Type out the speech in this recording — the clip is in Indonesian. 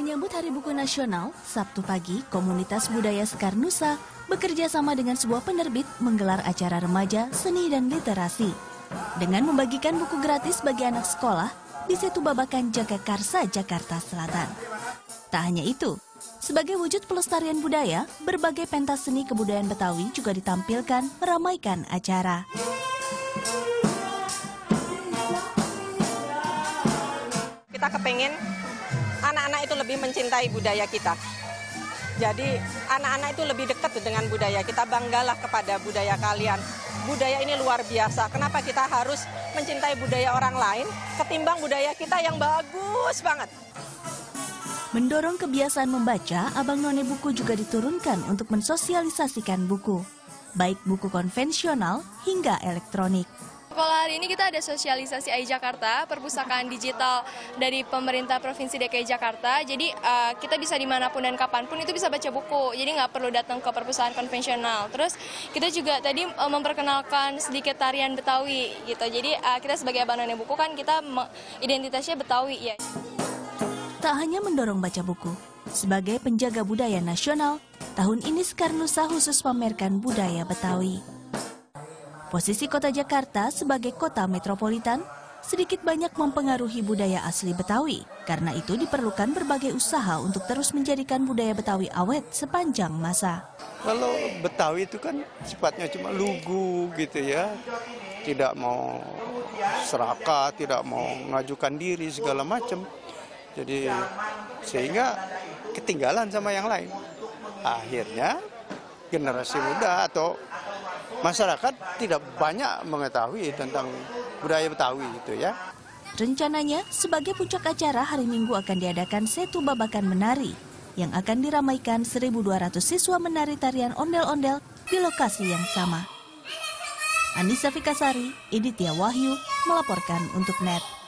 Menyambut Hari Buku Nasional, Sabtu pagi, komunitas budaya Sekar Nusa bekerja sama dengan sebuah penerbit menggelar acara remaja, seni, dan literasi. Dengan membagikan buku gratis bagi anak sekolah di Setu Babakan Jagakarsa, Jakarta Selatan. Tak hanya itu, sebagai wujud pelestarian budaya, berbagai pentas seni kebudayaan Betawi juga ditampilkan meramaikan acara. Kita kepengen anak-anak itu lebih mencintai budaya kita. Jadi anak-anak itu lebih dekat dengan budaya kita, banggalah kepada budaya kalian. Budaya ini luar biasa, kenapa kita harus mencintai budaya orang lain ketimbang budaya kita yang bagus banget. Mendorong kebiasaan membaca, Abang None Buku juga diturunkan untuk mensosialisasikan buku, baik buku konvensional hingga elektronik. Kalau hari ini kita ada sosialisasi AI Jakarta, perpustakaan digital dari pemerintah Provinsi DKI Jakarta. Jadi kita bisa dimanapun dan kapanpun itu bisa baca buku, jadi nggak perlu datang ke perpustakaan konvensional. Terus kita juga tadi memperkenalkan sedikit tarian Betawi gitu. Jadi kita sebagai Abang None Buku kan kita identitasnya Betawi ya. Tak hanya mendorong baca buku, sebagai penjaga budaya nasional, tahun ini Sekar Nusa khusus pamerkan budaya Betawi. Posisi kota Jakarta sebagai kota metropolitan sedikit banyak mempengaruhi budaya asli Betawi. Karena itu diperlukan berbagai usaha untuk terus menjadikan budaya Betawi awet sepanjang masa. Kalau Betawi itu kan sifatnya cuma lugu gitu ya. Tidak mau serakah, tidak mau mengajukan diri segala macam. Jadi sehingga ketinggalan sama yang lain. Akhirnya generasi muda atau masyarakat tidak banyak mengetahui tentang budaya Betawi itu ya. Rencananya sebagai puncak acara hari Minggu akan diadakan Setu Babakan Menari yang akan diramaikan 1.200 siswa menari tarian ondel-ondel di lokasi yang sama. Anissa Fikasari, Editya Wahyu melaporkan untuk NET.